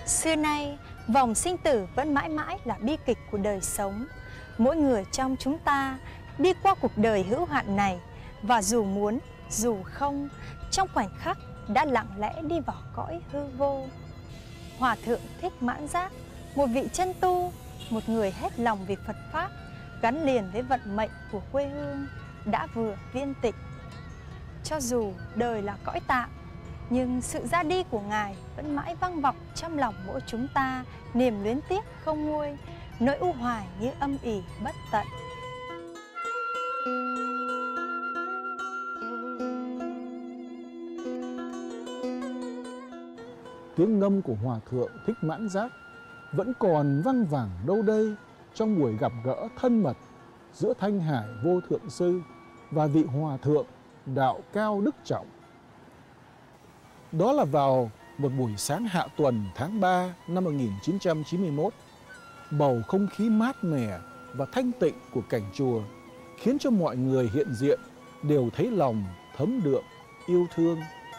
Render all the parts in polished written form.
Xưa nay, vòng sinh tử vẫn mãi mãi là bi kịch của đời sống. Mỗi người trong chúng ta đi qua cuộc đời hữu hạn này, và dù muốn, dù không, trong khoảnh khắc đã lặng lẽ đi vào cõi hư vô. Hòa thượng Thích Mãn Giác, một vị chân tu, một người hết lòng vì Phật Pháp, gắn liền với vận mệnh của quê hương, đã vừa viên tịch. Cho dù đời là cõi tạm, nhưng sự ra đi của Ngài vẫn mãi vang vọng trong lòng mỗi chúng ta, niềm luyến tiếc không nguôi, nỗi u hoài như âm ỉ bất tận. Tiếng ngâm của Hòa thượng Thích Mãn Giác vẫn còn văng vẳng đâu đây trong buổi gặp gỡ thân mật giữa Thanh Hải Vô Thượng Sư và vị Hòa thượng Đạo Cao Đức Trọng. Đó là vào một buổi sáng hạ tuần tháng 3 năm 1991, bầu không khí mát mẻ và thanh tịnh của cảnh chùa khiến cho mọi người hiện diện đều thấy lòng thấm đượm yêu thương.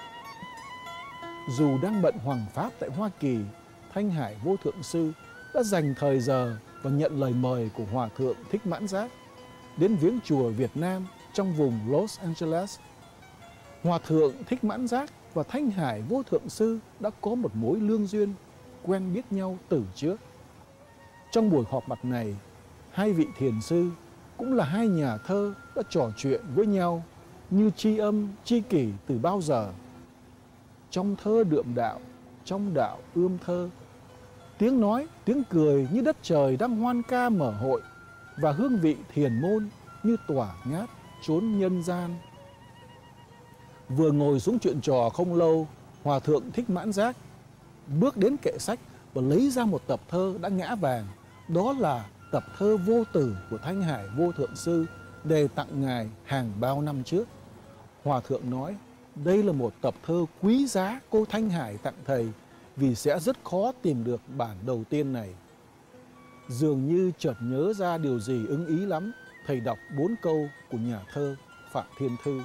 Dù đang bận hoằng pháp tại Hoa Kỳ, Thanh Hải Vô Thượng Sư đã dành thời giờ và nhận lời mời của Hòa thượng Thích Mãn Giác đến viếng chùa Việt Nam trong vùng Los Angeles. Hòa thượng Thích Mãn Giác và Thanh Hải Vô Thượng Sư đã có một mối lương duyên, quen biết nhau từ trước. Trong buổi họp mặt này, hai vị thiền sư cũng là hai nhà thơ đã trò chuyện với nhau như tri âm tri kỷ từ bao giờ. Trong thơ đượm đạo, trong đạo ươm thơ, tiếng nói, tiếng cười như đất trời đang hoan ca mở hội, và hương vị thiền môn như tỏa ngát chốn nhân gian. Vừa ngồi xuống chuyện trò không lâu, Hòa thượng Thích Mãn Giác bước đến kệ sách và lấy ra một tập thơ đã ngã vàng. Đó là tập thơ Vô Tử của Thanh Hải Vô Thượng Sư, đề tặng Ngài hàng bao năm trước. Hòa thượng nói, đây là một tập thơ quý giá cô Thanh Hải tặng thầy, vì sẽ rất khó tìm được bản đầu tiên này. Dường như chợt nhớ ra điều gì ưng ý lắm, thầy đọc 4 câu của nhà thơ Phạm Thiên Thư.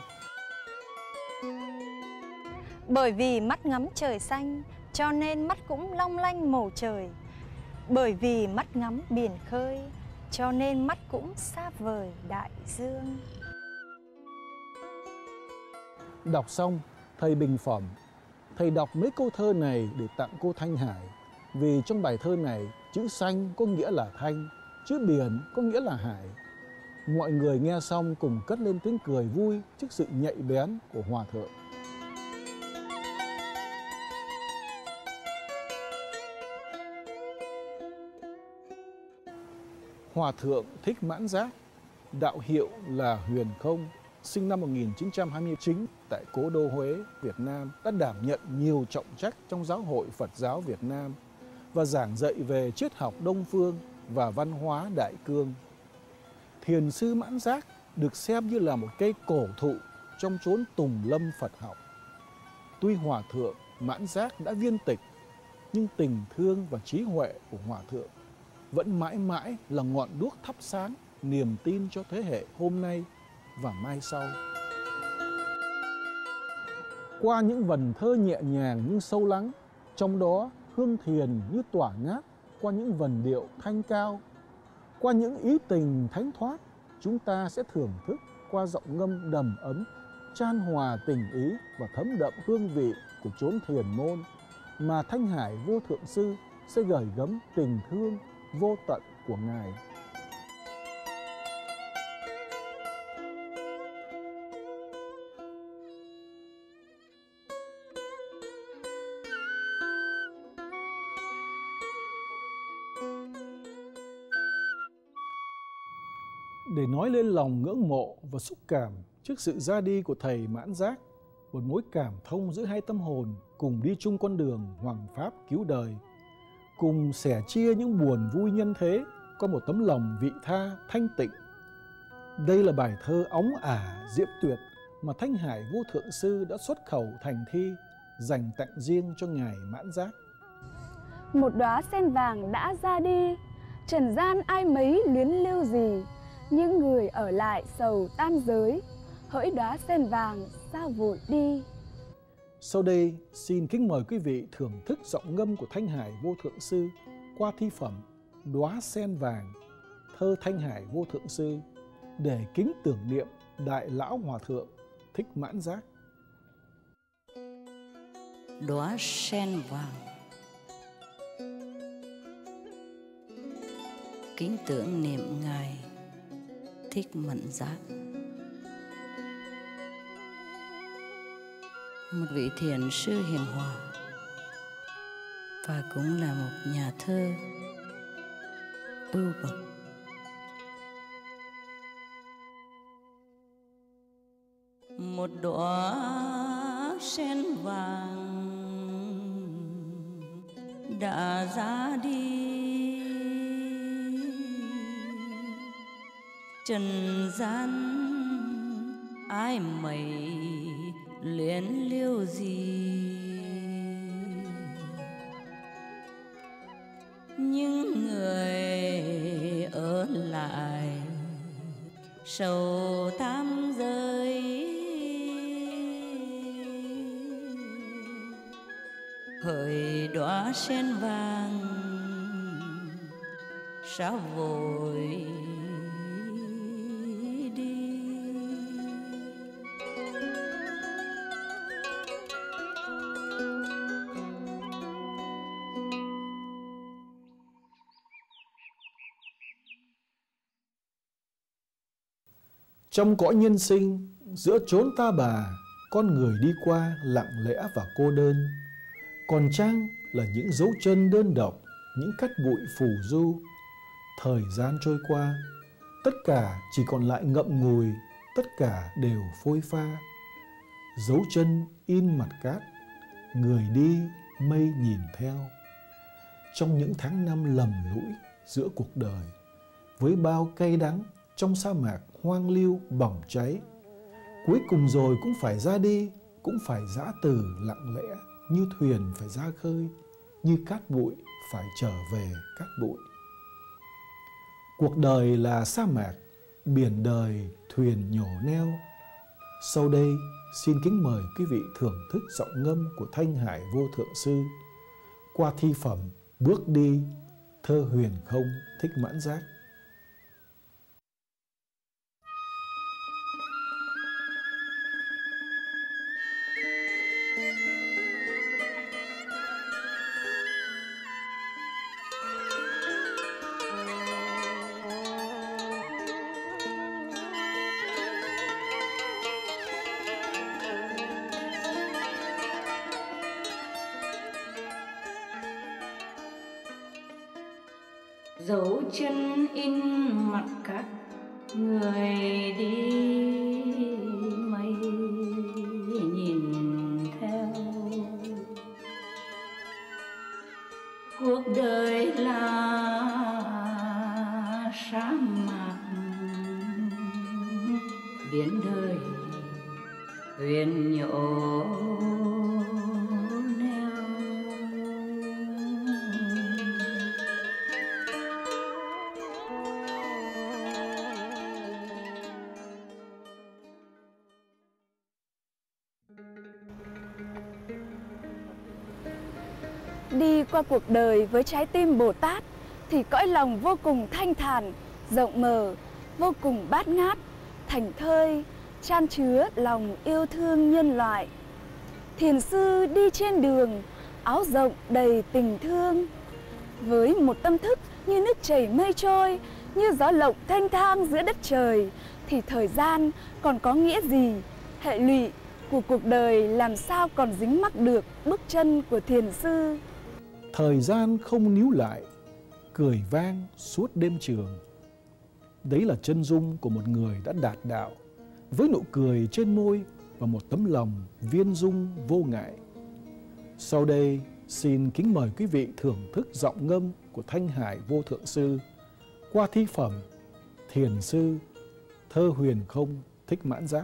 Bởi vì mắt ngắm trời xanh, cho nên mắt cũng long lanh màu trời. Bởi vì mắt ngắm biển khơi, cho nên mắt cũng xa vời đại dương. Đọc xong, thầy bình phẩm, thầy đọc mấy câu thơ này để tặng cô Thanh Hải, vì trong bài thơ này chữ xanh có nghĩa là thanh, chữ biển có nghĩa là hải. Mọi người nghe xong cùng cất lên tiếng cười vui trước sự nhạy bén của Hòa thượng. Hòa thượng Thích Mãn Giác, đạo hiệu là Huyền Không, sinh năm 1929 tại cố đô Huế, Việt Nam, đã đảm nhận nhiều trọng trách trong Giáo hội Phật giáo Việt Nam và giảng dạy về triết học Đông phương và văn hóa Đại cương. Thiền sư Mãn Giác được xem như là một cây cổ thụ trong chốn tùng lâm Phật học. Tuy Hòa thượng Mãn Giác đã viên tịch, nhưng tình thương và trí huệ của Hòa thượng vẫn mãi mãi là ngọn đuốc thắp sáng niềm tin cho thế hệ hôm nay và mai sau. Qua những vần thơ nhẹ nhàng nhưng sâu lắng, trong đó hương thiền như tỏa ngát qua những vần điệu thanh cao, qua những ý tình thánh thoát, chúng ta sẽ thưởng thức qua giọng ngâm đầm ấm, chan hòa tình ý và thấm đậm hương vị của chốn thiền môn mà Thanh Hải Vô Thượng Sư sẽ gửi gắm tình thương vô tận của Ngài. Để nói lên lòng ngưỡng mộ và xúc cảm trước sự ra đi của thầy Mãn Giác, một mối cảm thông giữa hai tâm hồn cùng đi chung con đường hoằng pháp cứu đời, cùng sẻ chia những buồn vui nhân thế qua một tấm lòng vị tha thanh tịnh. Đây là bài thơ óng ả diễm tuyệt mà Thanh Hải Vô Thượng Sư đã xuất khẩu thành thi, dành tặng riêng cho Ngài Mãn Giác. Một đóa sen vàng đã ra đi, trần gian ai mấy luyến lưu gì, những người ở lại sầu tam giới, hỡi đóa sen vàng sao vội đi. Sau đây, xin kính mời quý vị thưởng thức giọng ngâm của Thanh Hải Vô Thượng Sư qua thi phẩm Đóa Sen Vàng, thơ Thanh Hải Vô Thượng Sư, để kính tưởng niệm Đại Lão Hòa Thượng Thích Mãn Giác. Đóa sen vàng, kính tưởng niệm Ngài Thích Mãn Giác, một vị thiền sư hiền hòa và cũng là một nhà thơ ưu bậc. Một đóa sen vàng đã ra đi, trần gian ai mấy luyến liêu gì. Những người ở lại sầu tam giới, hỡi đóa sen vàng sao vội đi. Trong cõi nhân sinh, giữa chốn ta bà, con người đi qua lặng lẽ và cô đơn. Còn chăng là những dấu chân đơn độc, những cát bụi phù du. Thời gian trôi qua, tất cả chỉ còn lại ngậm ngùi, tất cả đều phôi pha. Dấu chân in mặt cát, người đi mây nhìn theo. Trong những tháng năm lầm lũi giữa cuộc đời, với bao cay đắng trong sa mạc hoang lưu bỏng cháy, cuối cùng rồi cũng phải ra đi, cũng phải giã từ lặng lẽ, như thuyền phải ra khơi, như cát bụi phải trở về cát bụi. Cuộc đời là sa mạc, biển đời thuyền nhổ neo. Sau đây, xin kính mời quý vị thưởng thức giọng ngâm của Thanh Hải Vô Thượng Sư qua thi phẩm Bước Đi, thơ Huyền Không Thích Mãn Giác. Dấu chân in mặt cát, người đi mây nhìn theo. Cuộc đời là sa mạc, biển đời thuyền nhổ neo. Đi qua cuộc đời với trái tim Bồ Tát thì cõi lòng vô cùng thanh thản, rộng mở, vô cùng bát ngát, thảnh thơi, chan chứa lòng yêu thương nhân loại. Thiền sư đi trên đường, áo rộng đầy tình thương, với một tâm thức như nước chảy mây trôi, như gió lộng thanh thang giữa đất trời, thì thời gian còn có nghĩa gì? Hệ lụy của cuộc đời làm sao còn dính mắc được bước chân của thiền sư? Thời gian không níu lại, cười vang suốt đêm trường. Đấy là chân dung của một người đã đạt đạo, với nụ cười trên môi và một tấm lòng viên dung vô ngại. Sau đây, xin kính mời quý vị thưởng thức giọng ngâm của Thanh Hải Vô Thượng Sư qua thi phẩm Thiền Sư, thơ Huyền Không Thích Mãn Giác.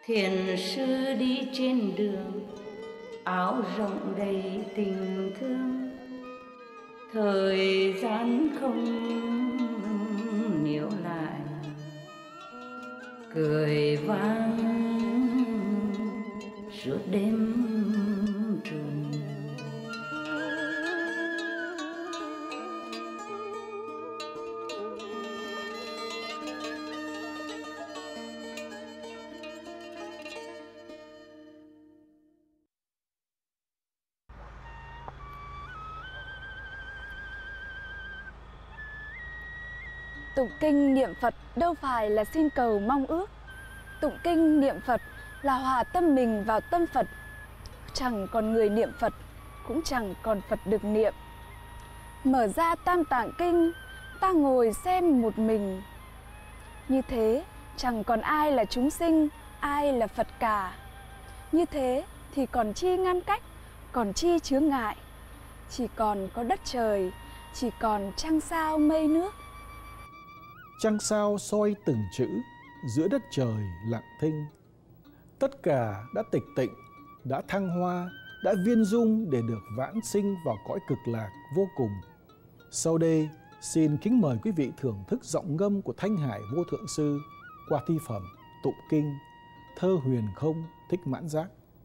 Thiền sư đi trên đường, áo rộng đầy tình thương. Thời gian không níu lại, cười vang suốt đêm trùng. Tụng kinh niệm Phật đâu phải là xin cầu mong ước. Tụng kinh niệm Phật là hòa tâm mình vào tâm Phật. Chẳng còn người niệm Phật, cũng chẳng còn Phật được niệm. Mở ra Tam Tạng Kinh, ta ngồi xem một mình. Như thế chẳng còn ai là chúng sinh, ai là Phật cả. Như thế thì còn chi ngăn cách, còn chi chướng ngại. Chỉ còn có đất trời, chỉ còn trăng sao mây nước. Trăng sao soi từng chữ giữa đất trời lặng thinh. Tất cả đã tịch tịnh, đã thăng hoa, đã viên dung để được vãng sinh vào cõi cực lạc vô cùng. Sau đây, xin kính mời quý vị thưởng thức giọng ngâm của Thanh Hải Vô Thượng Sư qua thi phẩm Tụng Kinh Thơ Huyền Không Thích Mãn Giác.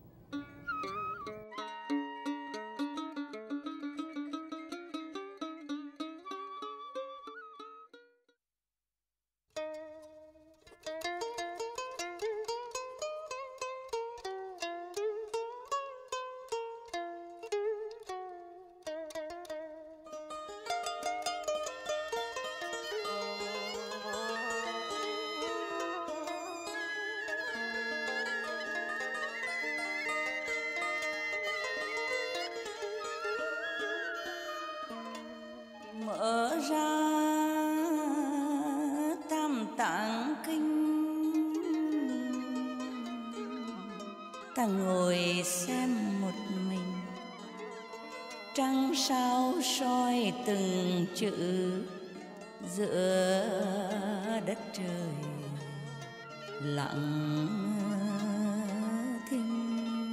Mở ra Tam Tạng Kinh, ta ngồi xem một mình. Trăng sao soi từng chữ giữa đất trời lặng thinh.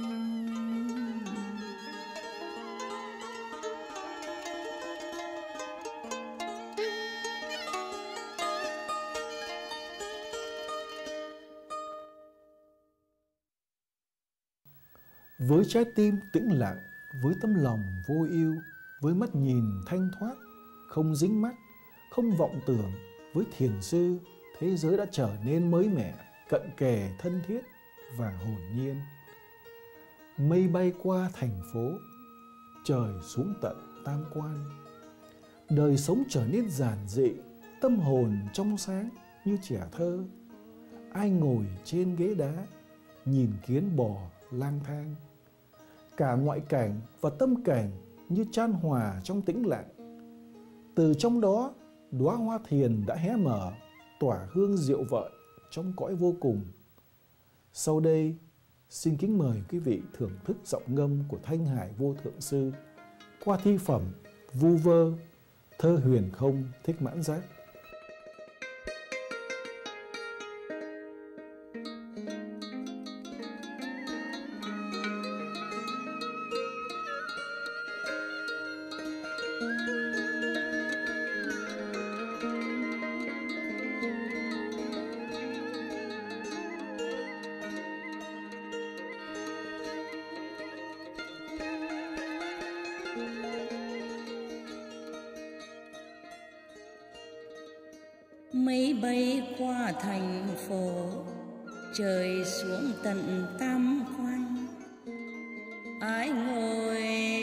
Với trái tim tĩnh lặng, với tấm lòng vô ưu, với mắt nhìn thanh thoát, không dính mắc, không vọng tưởng, với thiền sư, thế giới đã trở nên mới mẻ, cận kề, thân thiết và hồn nhiên. Mây bay qua thành phố, trời xuống tận tam quan. Đời sống trở nên giản dị, tâm hồn trong sáng như trẻ thơ. Ai ngồi trên ghế đá, nhìn kiến bò lang thang. Cả ngoại cảnh và tâm cảnh như chan hòa trong tĩnh lặng. Từ trong đó, đóa hoa thiền đã hé mở, tỏa hương diệu vợi trong cõi vô cùng. Sau đây, xin kính mời quý vị thưởng thức giọng ngâm của Thanh Hải Vô Thượng Sư qua thi phẩm Vu Vơ, Thơ Huyền Không Thích Mãn Giác. Mây bay qua thành phố, trời xuống tận tam quan. Ai ngồi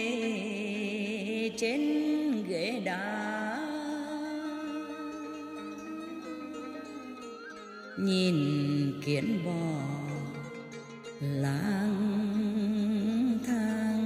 trên ghế đá, nhìn kiến bò lang thang.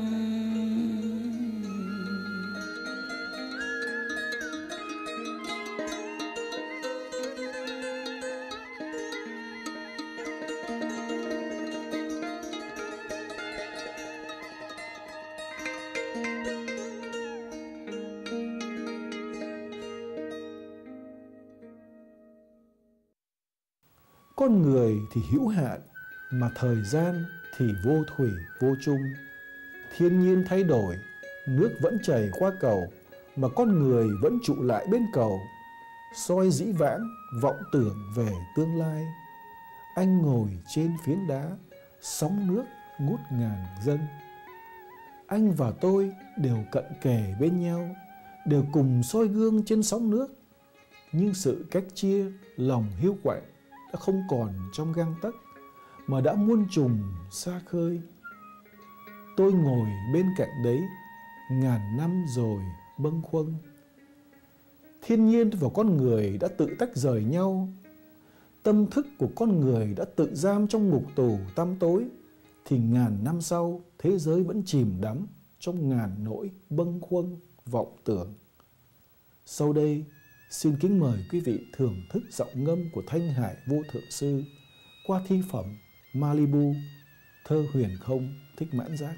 Con người thì hữu hạn, mà thời gian thì vô thủy vô chung. Thiên nhiên thay đổi, nước vẫn chảy qua cầu, mà con người vẫn trụ lại bên cầu, soi dĩ vãng, vọng tưởng về tương lai. Anh ngồi trên phiến đá, sóng nước ngút ngàn dâng. Anh và tôi đều cận kề bên nhau, đều cùng soi gương trên sóng nước. Nhưng sự cách chia, lòng hiu quạnh đã không còn trong gang tấc, mà đã muôn trùng xa khơi. Tôi ngồi bên cạnh đấy, ngàn năm rồi bâng khuâng. Thiên nhiên và con người đã tự tách rời nhau. Tâm thức của con người đã tự giam trong ngục tù tăm tối, thì ngàn năm sau thế giới vẫn chìm đắm trong ngàn nỗi bâng khuâng vọng tưởng. Sau đây, xin kính mời quý vị thưởng thức giọng ngâm của Thanh Hải Vô Thượng Sư qua thi phẩm Malibu, thơ huyền không Thích Mãn Giác.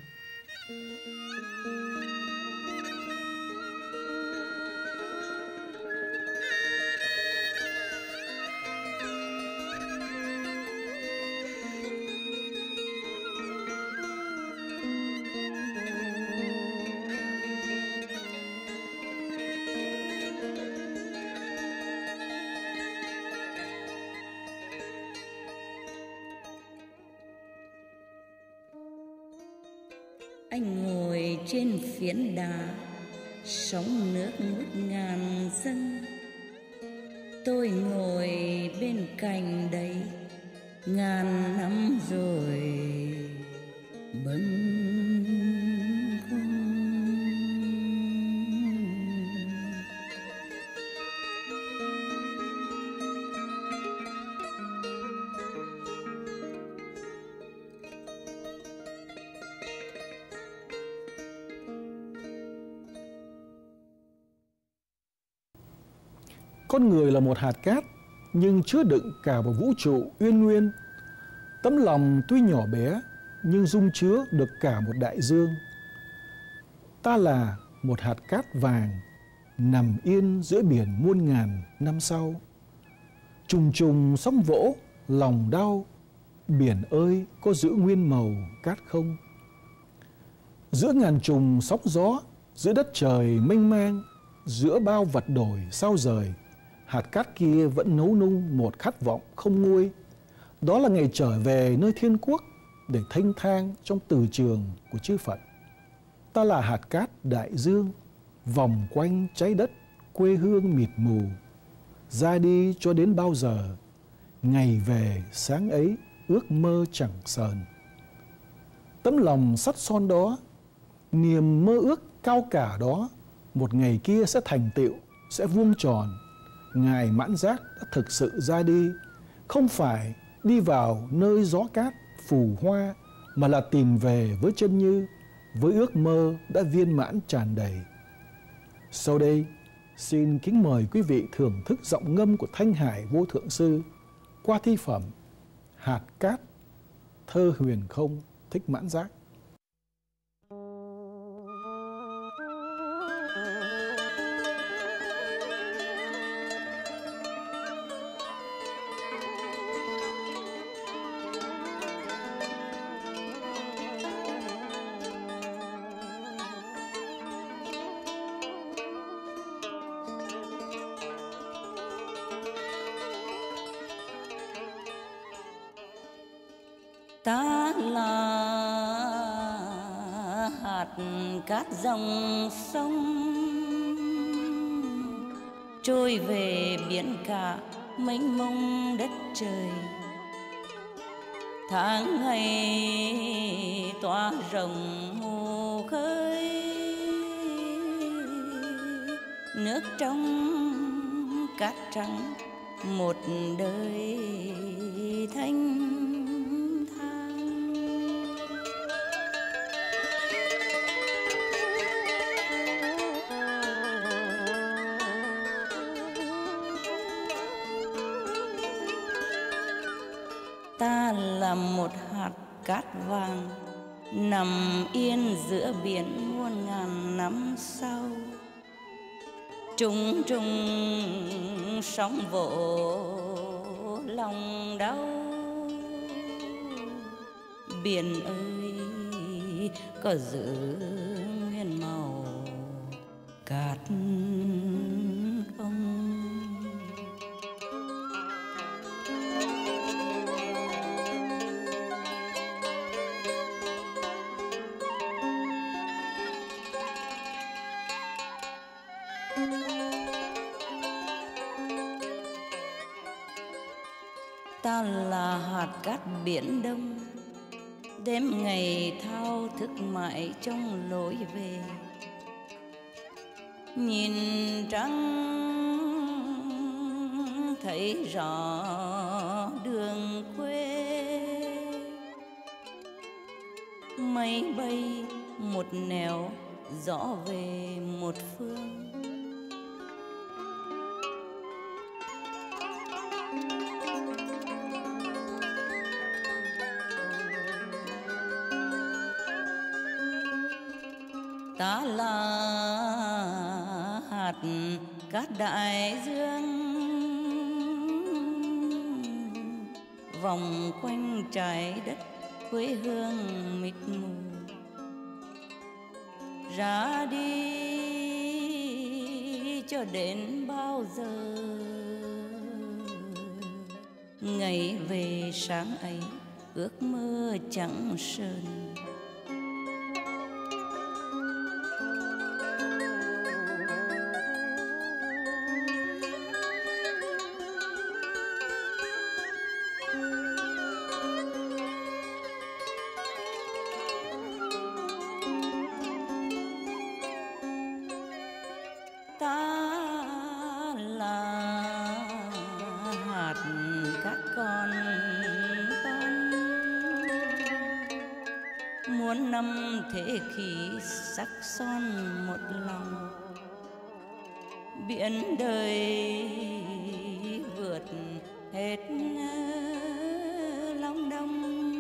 Anh ngồi trên phiến đá, sóng nước ngút ngàn dâng. Tôi ngồi bên cạnh đấy, ngàn năm rồi bâng khuâng. Con người là một hạt cát, nhưng chứa đựng cả một vũ trụ uyên nguyên. Tấm lòng tuy nhỏ bé, nhưng dung chứa được cả một đại dương. Ta là một hạt cát vàng, nằm yên giữa biển muôn ngàn năm sau. Trùng trùng sóng vỗ, lòng đau, biển ơi có giữ nguyên màu cát không? Giữa ngàn trùng sóng gió, giữa đất trời mênh mang, giữa bao vật đổi sao rời, hạt cát kia vẫn nấu nung một khát vọng không nguôi. Đó là ngày trở về nơi thiên quốc để thanh thang trong từ trường của chư Phật. Ta là hạt cát đại dương, vòng quanh trái đất quê hương mịt mù. Ra đi cho đến bao giờ, ngày về sáng ấy ước mơ chẳng sờn. Tấm lòng sắt son đó, niềm mơ ước cao cả đó, một ngày kia sẽ thành tựu, sẽ vuông tròn. Ngài Mãn Giác đã thực sự ra đi, không phải đi vào nơi gió cát phù hoa, mà là tìm về với chân như, với ước mơ đã viên mãn tràn đầy. Sau đây, xin kính mời quý vị thưởng thức giọng ngâm của Thanh Hải Vô Thượng Sư qua thi phẩm Hạt Cát, thơ huyền không Thích Mãn Giác. Ta là hạt cát dòng sông, trôi về biển cả mênh mông đất trời. Tháng ngày tỏa rộng hồ khơi, nước trong cát trắng một đời thanh. Ta là một hạt cát vàng, nằm yên giữa biển muôn ngàn năm sau. Trùng trùng sóng vỗ lòng đau, biển ơi có giữ nguyên màu cát không? Ta là hạt cát biển Đông, đêm ngày thao thức mãi trong lối về. Nhìn trăng thấy rõ đường quê, mây bay một nẻo, gió về một phương. Ta là hạt cát đại dương, vòng quanh trái đất quê hương mịt mù. Ra đi cho đến bao giờ, ngày về sáng ấy ước mơ chẳng sơn. Ta là hạt cát con, muôn năm thế kỷ sắc son một lòng. Biển đời vượt hết Long Đông,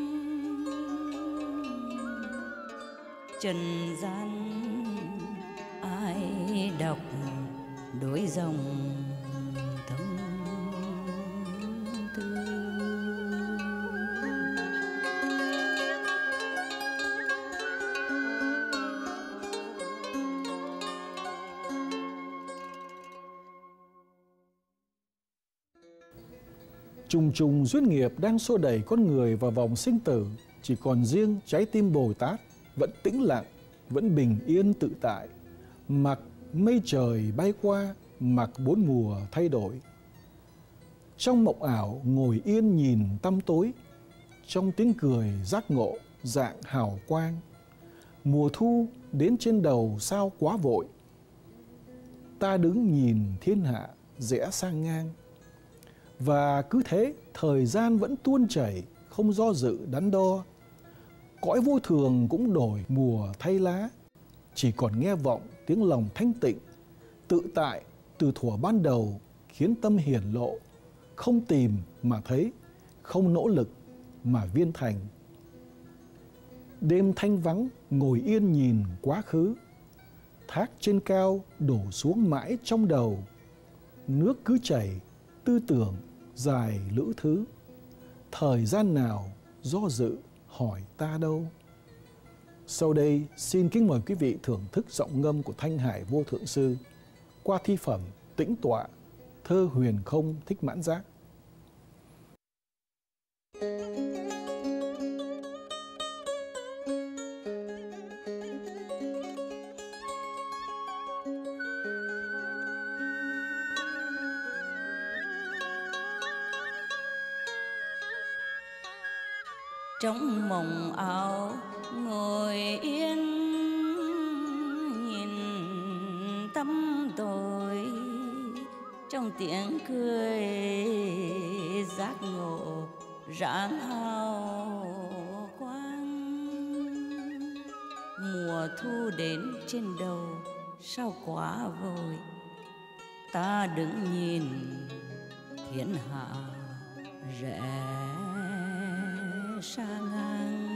trần gian ai đọc đôi dòng tâm tư. Trùng trùng duyên nghiệp đang xô đẩy con người vào vòng sinh tử, chỉ còn riêng trái tim Bồ Tát vẫn tĩnh lặng, vẫn bình yên tự tại, mặc mây trời bay qua, mặc bốn mùa thay đổi. Trong mộng ảo ngồi yên nhìn tăm tối, trong tiếng cười giác ngộ dạng hào quang. Mùa thu đến trên đầu sao quá vội, ta đứng nhìn thiên hạ rẽ sang ngang. Và cứ thế thời gian vẫn tuôn chảy, không do dự đắn đo. Cõi vô thường cũng đổi mùa thay lá, chỉ còn nghe vọng tiếng lòng thanh tịnh, tự tại từ thuở ban đầu, khiến tâm hiển lộ. Không tìm mà thấy, không nỗ lực mà viên thành. Đêm thanh vắng ngồi yên nhìn quá khứ, thác trên cao đổ xuống mãi trong đầu. Nước cứ chảy, tư tưởng dài lữ thứ, thời gian nào do dự hỏi ta đâu. Sau đây xin kính mời quý vị thưởng thức giọng ngâm của Thanh Hải Vô Thượng Sư qua thi phẩm Tĩnh Tọa, thơ Huyền Không Thích Mãn Giác. Trong mộng ảo ngồi yên nhìn tâm tôi, trong tiếng cười giác ngộ rạng hào quang. Mùa thu đến trên đầu sao quá vội, ta đứng nhìn thiên hạ rẽ sang ngang.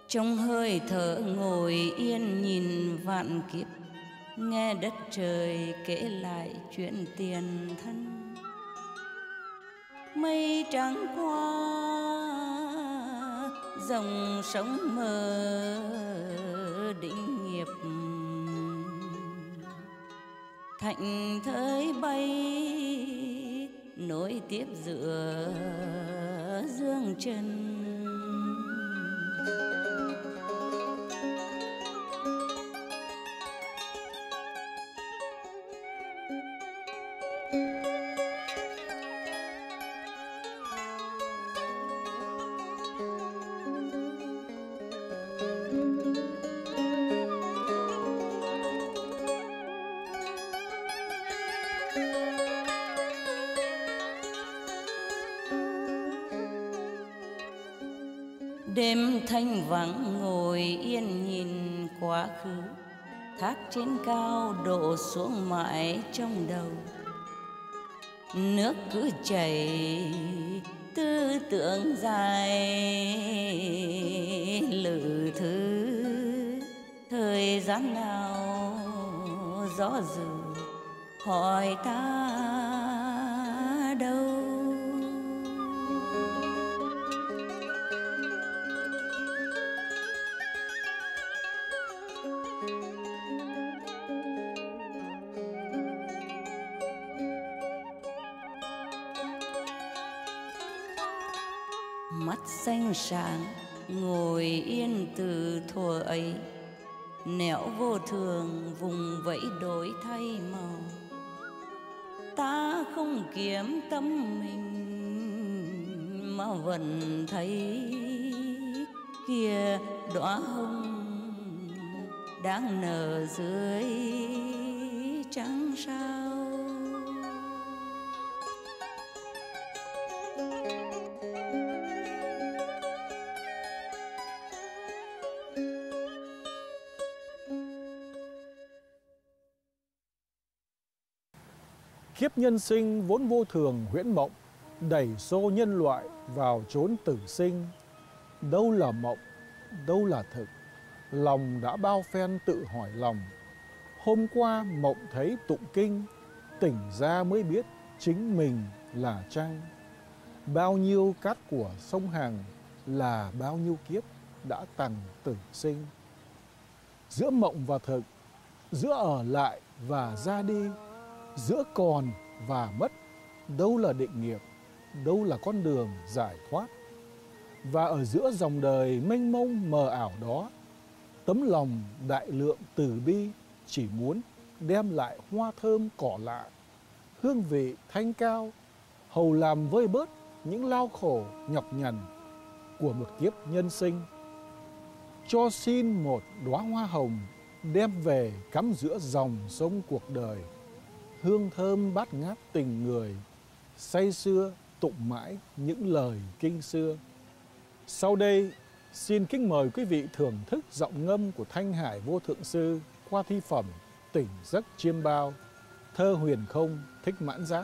Trong hơi thở ngồi yên nhìn vạn kiếp, nghe đất trời kể lại chuyện tiền thân. Mây trắng qua dòng sông mờ định nghiệp, thạnh thới bay nối tiếp giữa dương trần. Đêm thanh vắng ngồi yên nhìn quá khứ, thác trên cao đổ xuống mãi trong đầu. Nước cứ chảy tư tưởng dài lử thứ, thời gian nào gió dự hỏi ta đâu. Mắt xanh sáng ngồi yên từ thuở ấy, nẻo vô thường vùng vẫy đổi thay màu. Ta không kiếm tâm mình mà vẫn thấy kia đóa hồng đang nở dưới trăng sao. Kiếp nhân sinh vốn vô thường huyễn mộng, đẩy xô nhân loại vào chốn tử sinh. Đâu là mộng, đâu là thực, lòng đã bao phen tự hỏi lòng. Hôm qua mộng thấy tụng kinh, tỉnh ra mới biết chính mình là trăng. Bao nhiêu cát của sông Hằng là bao nhiêu kiếp đã tằng tử sinh. Giữa mộng và thực, giữa ở lại và ra đi, giữa còn và mất, đâu là định nghiệp, đâu là con đường giải thoát. Và ở giữa dòng đời mênh mông mờ ảo đó, tấm lòng đại lượng từ bi chỉ muốn đem lại hoa thơm cỏ lạ, hương vị thanh cao, hầu làm vơi bớt những lao khổ nhọc nhằn của một kiếp nhân sinh. Cho xin một đóa hoa hồng đem về cắm giữa dòng sông cuộc đời, hương thơm bát ngát tình người, say sưa tụng mãi những lời kinh xưa. Sau đây, xin kính mời quý vị thưởng thức giọng ngâm của Thanh Hải Vô Thượng Sư qua thi phẩm Tỉnh Giấc Chiêm Bao, thơ huyền không Thích Mãn Giác.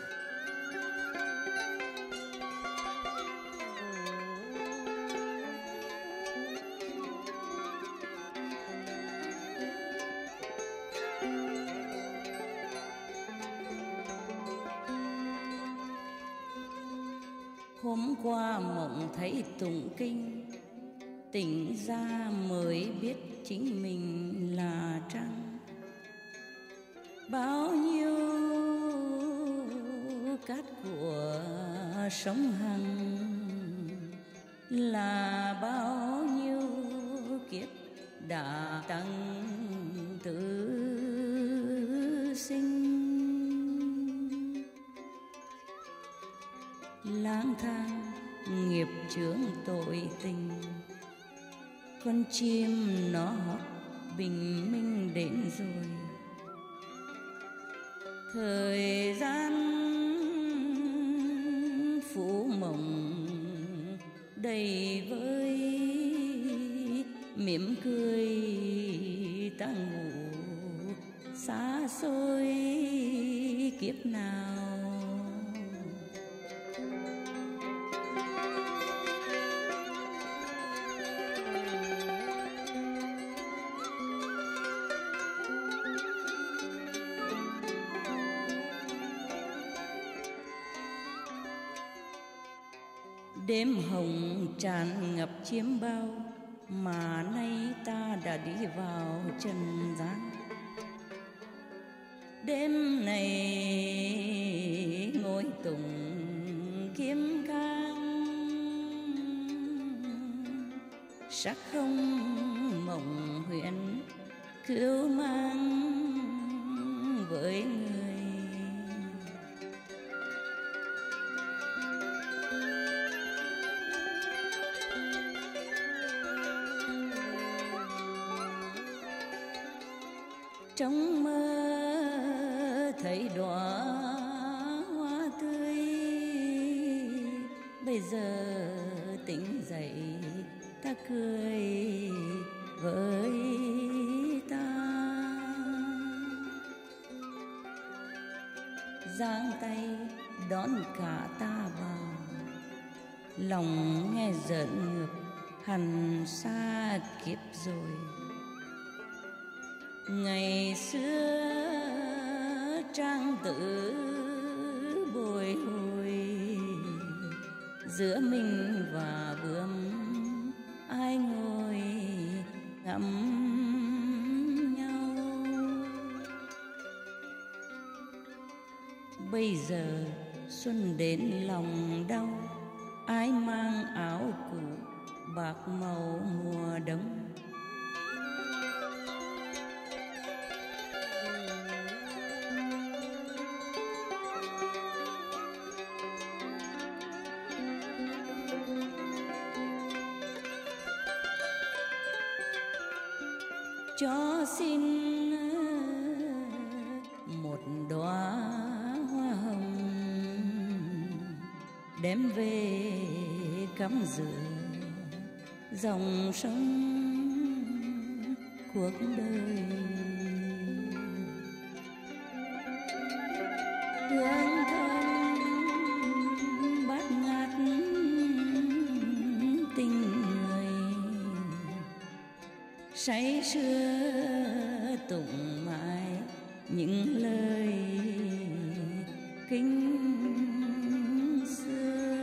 Hôm qua mộng thấy tụng kinh, tỉnh ra mới biết chính mình là trăng. Bao nhiêu cát của sông Hằng là bao nhiêu kiếp đã tăng tử sinh. Lang thang nghiệp chướng tội tình, con chim nó hót bình minh đến rồi. Thời gian phủ mộng đầy vơi, mỉm cười ta ngủ xa xôi kiếp nào. Đêm hồng tràn ngập chiếm bao, mà nay ta đã đi vào trần gian. Đêm này ngồi tùng kiếm khang, sắc không mộng huyện cứu mang với người. Trong mơ thấy đóa hoa tươi, bây giờ tỉnh dậy ta cười với ta. Giang tay đón cả ta vào, lòng nghe giận ngược hằn xa kiếp rồi. Ngày xưa trang tử bồi hồi, giữa mình và bướm ai ngồi ngắm nhau. Bây giờ xuân đến lòng đau, ai mang áo cũ bạc màu mùa đông. Cho xin một đóa hoa hồng, đem về cắm rửa dòng sông cuộc đời. Hương thơm bát ngát tình người, say sưa tụng mãi những lời kinh xưa.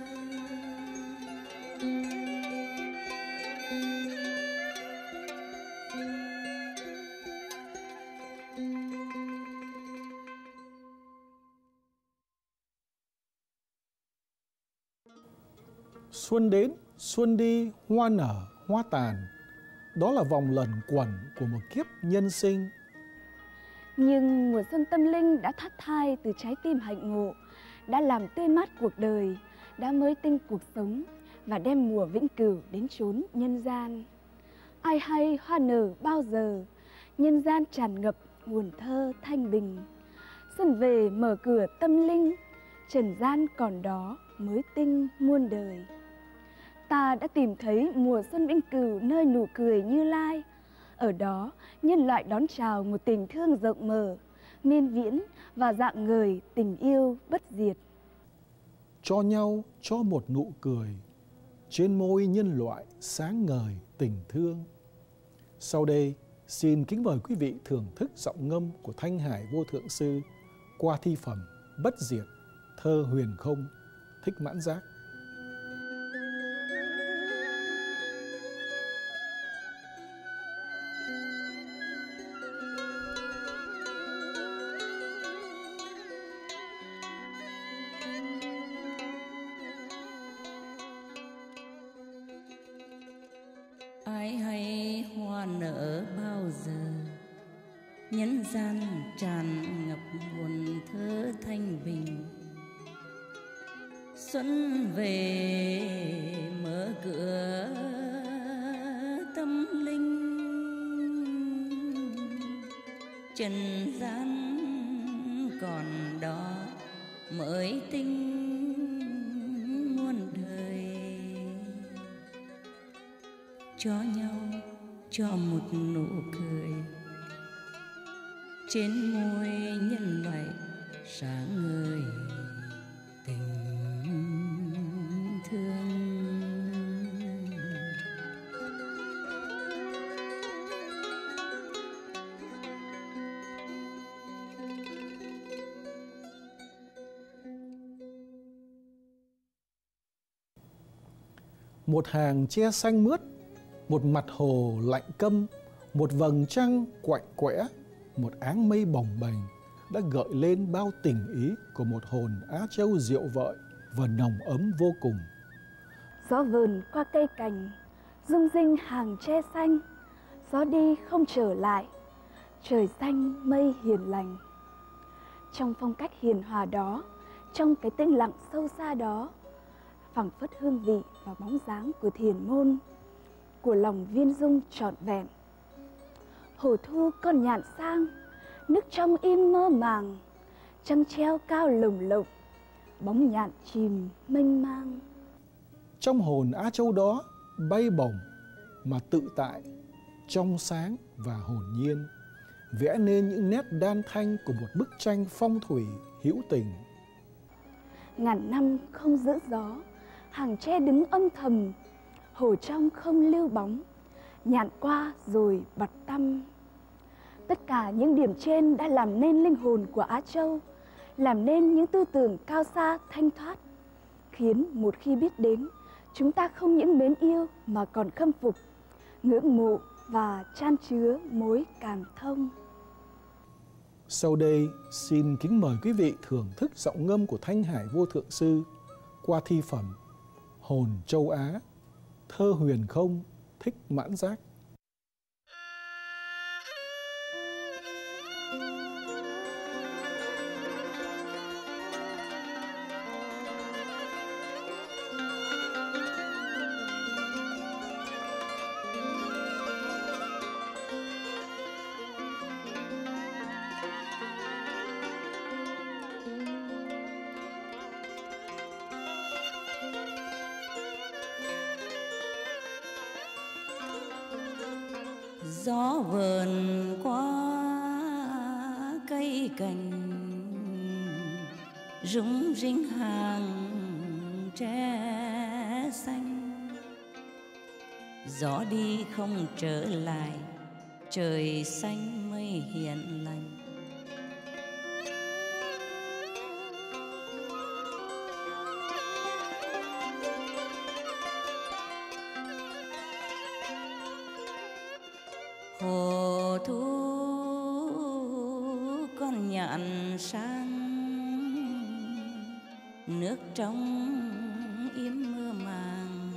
Xuân đến, xuân đi, hoa nở, hoa tàn. Đó là vòng luẩn quẩn của một kiếp nhân sinh. Nhưng mùa xuân tâm linh đã thoát thai từ trái tim hạnh ngộ, đã làm tươi mát cuộc đời, đã mới tinh cuộc sống và đem mùa vĩnh cửu đến chốn nhân gian. Ai hay hoa nở bao giờ, nhân gian tràn ngập nguồn thơ thanh bình. Xuân về mở cửa tâm linh, trần gian còn đó mới tinh muôn đời. Ta đã tìm thấy mùa xuân vĩnh cửu nơi nụ cười Như Lai. Ở đó, nhân loại đón chào một tình thương rộng mở, miên viễn và rạng ngời tình yêu bất diệt. Cho nhau cho một nụ cười, trên môi nhân loại sáng ngời tình thương. Sau đây, xin kính mời quý vị thưởng thức giọng ngâm của Thanh Hải Vô Thượng Sư qua thi phẩm Bất Diệt, thơ huyền không, Thích Mãn Giác. Ai hay hoa nở bao giờ, nhân gian tràn ngập nguồn thơ thanh bình. Xuân về mở cửa tâm linh, trần gian còn đó mới tinh muôn đời. Cho nhau cho một nụ cười, trên môi nhân loại sáng ngời tình thương. Một hàng tre xanh mướt, một mặt hồ lạnh câm, một vầng trăng quạnh quẽ, một áng mây bồng bềnh đã gợi lên bao tình ý của một hồn Á Châu diệu vợi và nồng ấm vô cùng. Gió vờn qua cây cành, rung rinh hàng tre xanh, gió đi không trở lại, trời xanh mây hiền lành. Trong phong cách hiền hòa đó, trong cái tĩnh lặng sâu xa đó, phảng phất hương vị và bóng dáng của thiền môn, của lòng viên dung trọn vẹn. Hồ thu con nhạn sang, nước trong im mơ màng, trăng treo cao lồng lộng, bóng nhạn chìm mênh mang. Trong hồn Á Châu đó bay bổng mà tự tại, trong sáng và hồn nhiên, vẽ nên những nét đan thanh của một bức tranh phong thủy hữu tình. Ngàn năm không giữ gió, hàng tre đứng âm thầm, hồ trong không lưu bóng, nhạn qua rồi bặt tăm. Tất cả những điểm trên đã làm nên linh hồn của Á Châu, làm nên những tư tưởng cao xa thanh thoát, khiến một khi biết đến, chúng ta không những mến yêu mà còn khâm phục, ngưỡng mộ và chan chứa mối cảm thông. Sau đây, xin kính mời quý vị thưởng thức giọng ngâm của Thanh Hải Vô Thượng Sư qua thi phẩm Hồn Châu Á, thơ huyền không Thích Mãn Giác. Gió vờn qua cây cành, rung rinh hàng tre xanh. Gió đi không trở lại, trời xanh mây hiền lành. Hồ thu con nhạn sang, nước trong im mưa màng,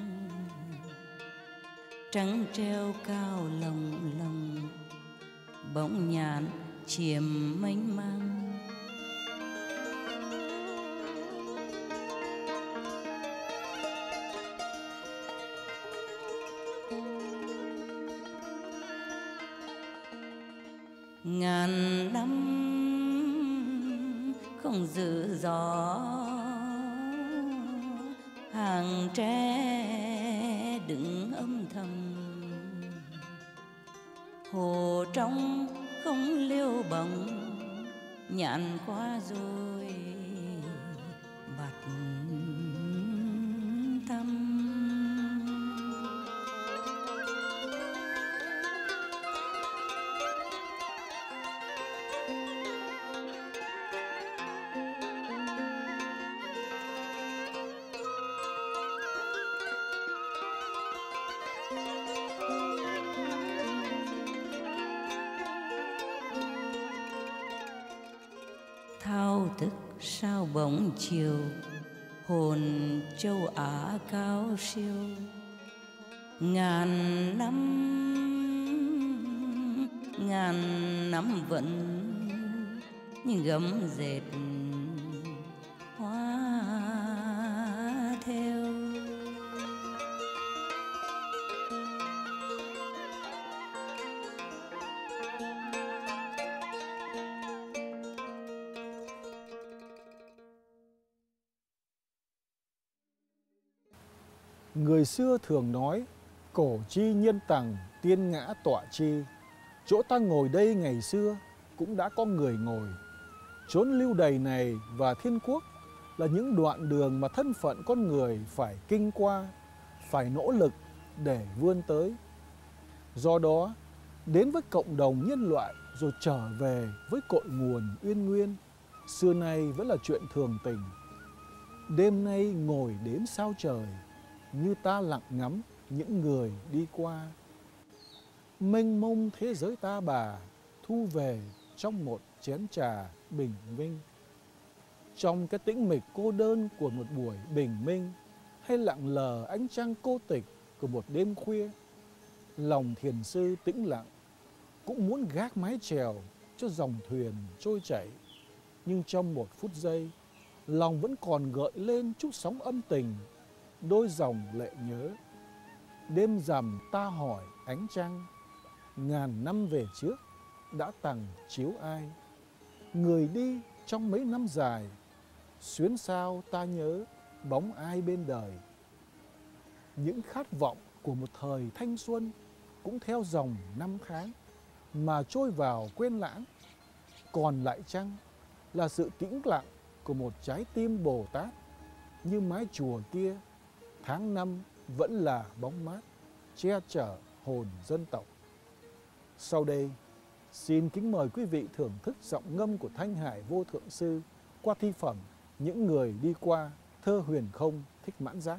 trăng treo cao lồng lồng, bóng nhạn chiêm mênh mang. Ngàn năm không giữ gió, hàng tre đứng âm thầm, hồ trong không liêu bóng, nhạn qua rồi bặt thăm. Thao thức sao bóng chiều, hồn châu Á cao siêu. Ngàn năm vẫn như gấm dệt hoa theo. Người xưa thường nói, cổ chi nhân tằng, tiên ngã tọa chi. Chỗ ta ngồi đây ngày xưa cũng đã có người ngồi. Chốn lưu đày này và thiên quốc là những đoạn đường mà thân phận con người phải kinh qua, phải nỗ lực để vươn tới. Do đó, đến với cộng đồng nhân loại rồi trở về với cội nguồn uyên nguyên, xưa nay vẫn là chuyện thường tình. Đêm nay ngồi đếm sao trời, như ta lặng ngắm những người đi qua. Mênh mông thế giới ta bà thu về trong một chén trà bình minh. Trong cái tĩnh mịch cô đơn của một buổi bình minh, hay lặng lờ ánh trăng cô tịch của một đêm khuya, lòng thiền sư tĩnh lặng cũng muốn gác mái chèo cho dòng thuyền trôi chảy. Nhưng trong một phút giây, lòng vẫn còn gợi lên chút sóng âm tình, đôi dòng lệ nhớ. Đêm rằm ta hỏi ánh trăng, ngàn năm về trước đã tằng chiếu ai. Người đi trong mấy năm dài, xuyến sao ta nhớ bóng ai bên đời. Những khát vọng của một thời thanh xuân cũng theo dòng năm tháng mà trôi vào quên lãng. Còn lại chăng là sự tĩnh lặng của một trái tim Bồ Tát, như mái chùa kia, tháng năm vẫn là bóng mát che chở hồn dân tộc. Sau đây, xin kính mời quý vị thưởng thức giọng ngâm của Thanh Hải Vô Thượng Sư qua thi phẩm Những Người Đi Qua, thơ Huyền Không Thích Mãn Giác.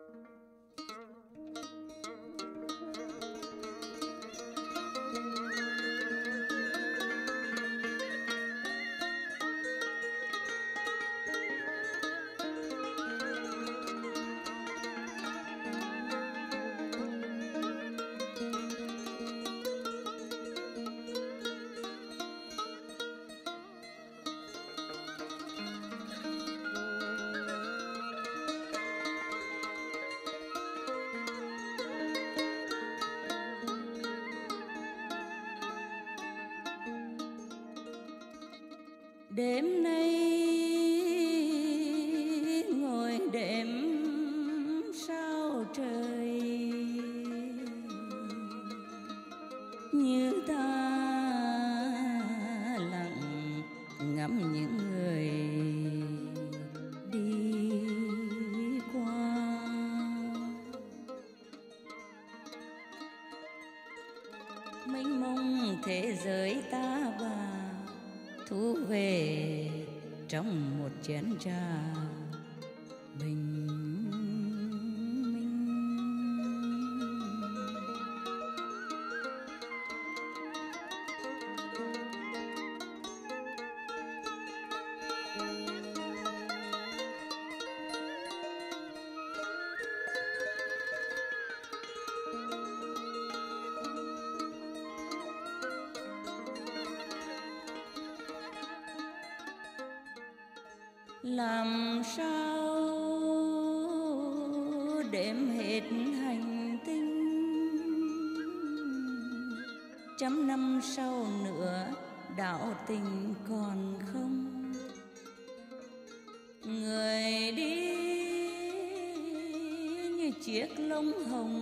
Đêm nay ngồi đêm sao trời, như ta lặng ngắm những người đi qua. Mênh mông thế giới ta bà thu về trong một chén trà bình minh. Làm sao đếm hết hành tinh, trăm năm sau nữa đạo tình còn không? Người đi như chiếc lông hồng,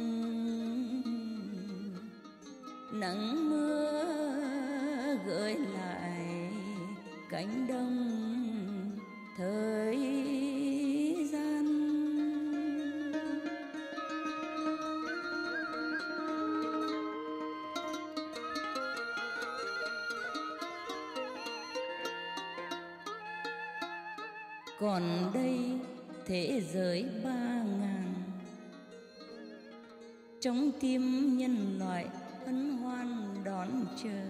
nắng mưa gợi lại cánh đồng thời gian. Còn đây thế giới 3000, trong tim nhân loại hân hoan đón chờ.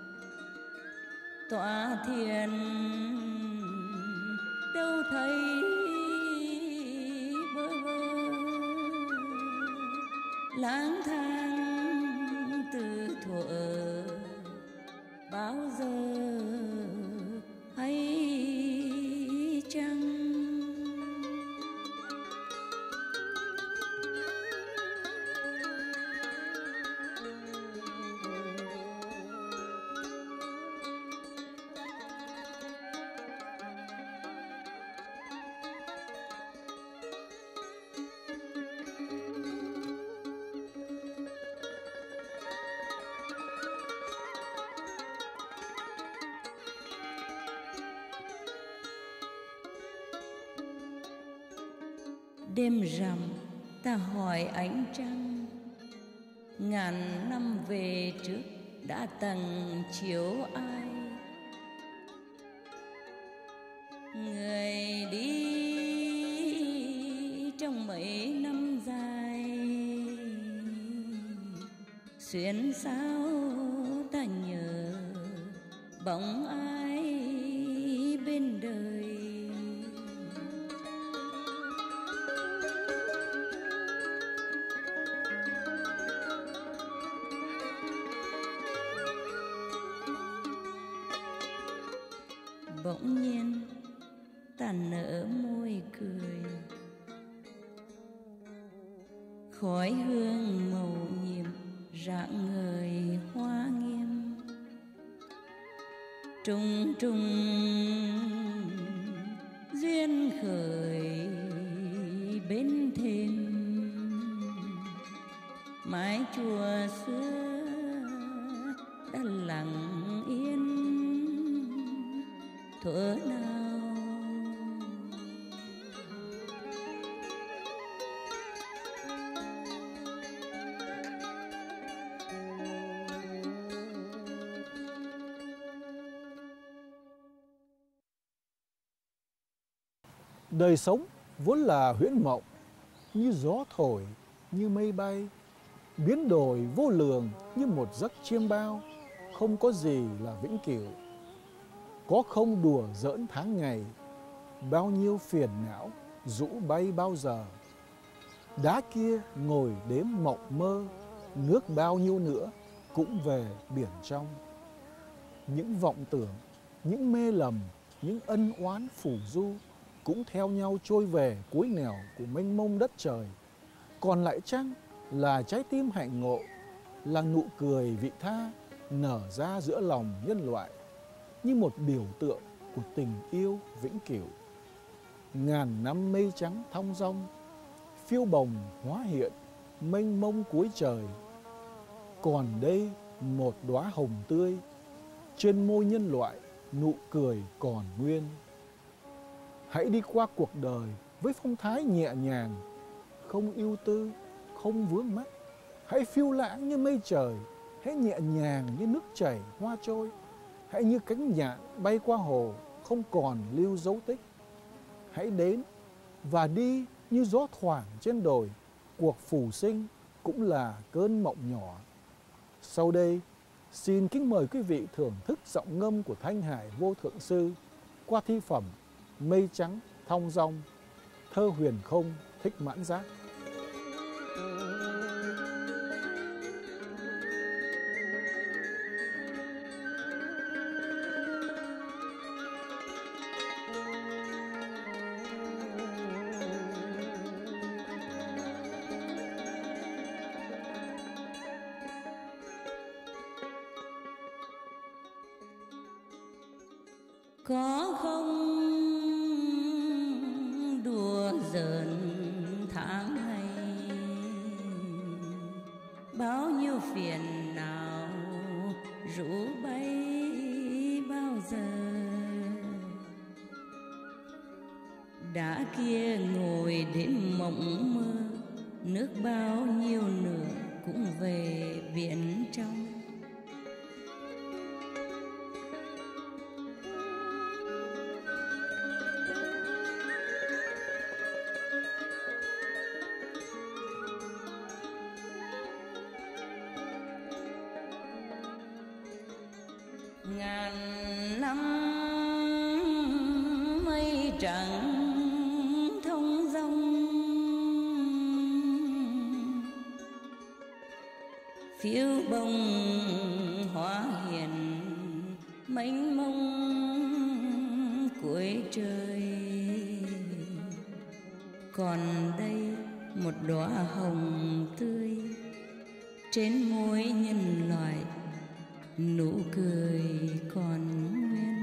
Tọa thiền đâu thấy bơ vơ, lang thang từ thuở bao giờ hay chăng? Đêm rằm ta hỏi ánh trăng, ngàn năm về trước đã từng chiếu ai. Người đi trong mấy năm xuyên sao ta nhớ bóng ai bên đời. Bỗng nhiên ta nở môi cười, khói hương màu nhiệm rạng ngời hoa nghiêm. Trùng trùng duyên khởi bên thềm, mái chùa xưa đã lặng yên thuở nào. Đời sống vốn là huyễn mộng, như gió thổi, như mây bay, biến đổi vô lường như một giấc chiêm bao, không có gì là vĩnh cửu. Có không đùa giỡn tháng ngày, bao nhiêu phiền não rũ bay bao giờ. Đá kia ngồi đếm mộng mơ, nước bao nhiêu nữa cũng về biển trong. Những vọng tưởng, những mê lầm, những ân oán phù du cũng theo nhau trôi về cuối nẻo của mênh mông đất trời. Còn lại chăng là trái tim hạnh ngộ, là nụ cười vị tha nở ra giữa lòng nhân loại, như một biểu tượng của tình yêu vĩnh cửu. Ngàn năm mây trắng thong dong, phiêu bồng hóa hiện mênh mông cuối trời. Còn đây một đóa hồng tươi, trên môi nhân loại nụ cười còn nguyên. Hãy đi qua cuộc đời với phong thái nhẹ nhàng, không ưu tư, không vướng mắc. Hãy phiêu lãng như mây trời, hãy nhẹ nhàng như nước chảy hoa trôi. Hãy như cánh nhạn bay qua hồ, không còn lưu dấu tích. Hãy đến và đi như gió thoảng trên đồi, cuộc phù sinh cũng là cơn mộng nhỏ. Sau đây, xin kính mời quý vị thưởng thức giọng ngâm của Thanh Hải Vô Thượng Sư qua thi phẩm Mây Trắng Thong Dong, thơ huyền không Thích Mãn Giác. Có không đùa giỡn tháng ngày, bao nhiêu phiền não rủ bay bao giờ. Đã kia ngồi đêm mộng mơ, nước bao nhiêu nữa cũng về biển trong. Ngàn năm mây trắng thông dong, phiêu bồng hóa hiện mênh mông cuối trời. Còn đây một đóa hồng tươi, trên môi nhân loại nụ cười còn nguyên.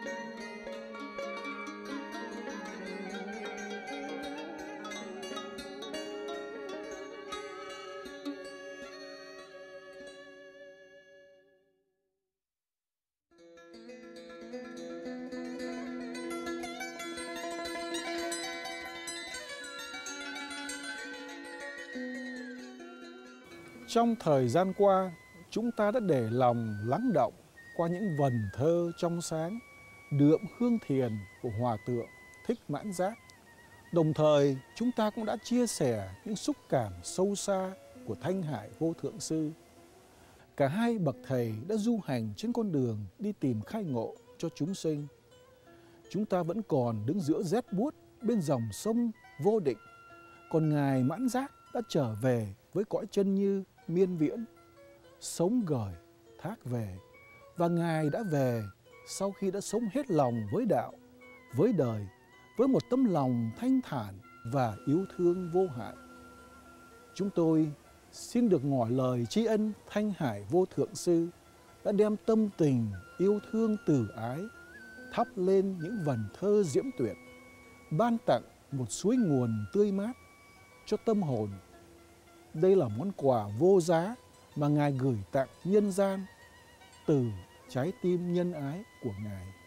Trong thời gian qua, chúng ta đã để lòng lắng động qua những vần thơ trong sáng, đượm hương thiền của Hòa Thượng Thích Mãn Giác. Đồng thời, chúng ta cũng đã chia sẻ những xúc cảm sâu xa của Thanh Hải Vô Thượng Sư. Cả hai bậc thầy đã du hành trên con đường đi tìm khai ngộ cho chúng sinh. Chúng ta vẫn còn đứng giữa rét buốt bên dòng sông vô định, còn Ngài Mãn Giác đã trở về với cõi chân như miên viễn, sống gởi thác về, và Ngài đã về sau khi đã sống hết lòng với đạo, với đời, với một tấm lòng thanh thản và yêu thương vô hạn. Chúng tôi xin được ngỏ lời tri ân Thanh Hải Vô Thượng Sư đã đem tâm tình yêu thương từ ái thắp lên những vần thơ diễm tuyệt, ban tặng một suối nguồn tươi mát cho tâm hồn. Đây là món quà vô giá mà Ngài gửi tặng nhân gian từ trái tim nhân ái của Ngài.